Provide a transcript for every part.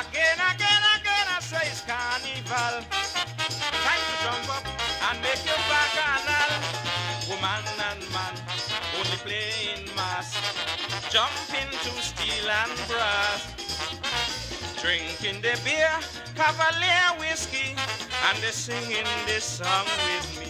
Again, I say it's carnival. Time to jump up and make your bacchanal. Woman and man only playing mass, jumping to steel and brass, drinking the beer, Cavalier whiskey, and they singing this song with me.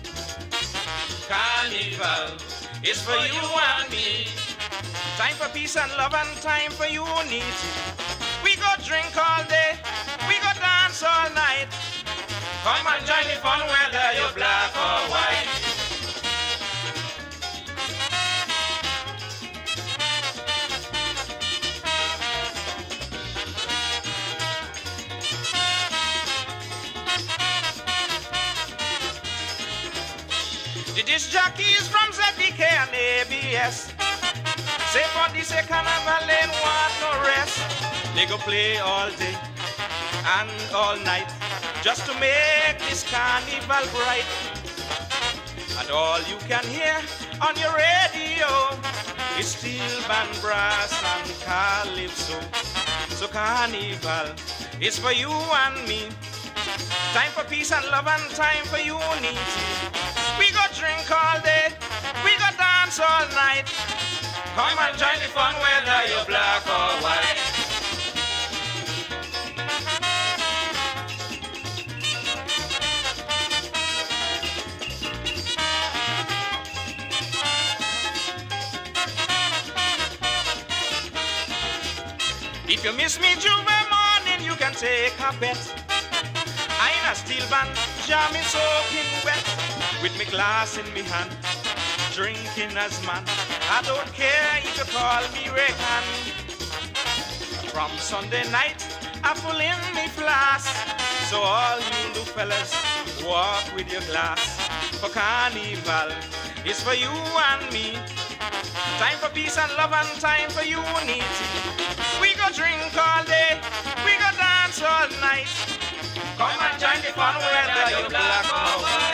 Carnival is for you and me. Time for peace and love and time for unity. We go drink all day, we go dance all night. Come and join the fun whether you're black or white. The disc jockeys from ZDK and ABS say for this a carnival ain't want no rest. They go play all day and all night just to make this carnival bright. And all you can hear on your radio is steel band, brass and calypso. So carnival is for you and me. Time for peace and love and time for unity. We go drink all day, we go dance all night. Come and join the fun whether you're black or white. If you miss me Juve morning, you can take a bet. I in a steel band, jamming soaking wet, with me glass in me hand, drinking as man. I don't care if you call me Reckon. From Sunday night, I full in me flask. So all you new fellas, walk with your glass. For carnival, it's for you and me. Time for peace and love and time for unity. We go drink all day, we go dance all night. Come and join the fun whether you're black or white.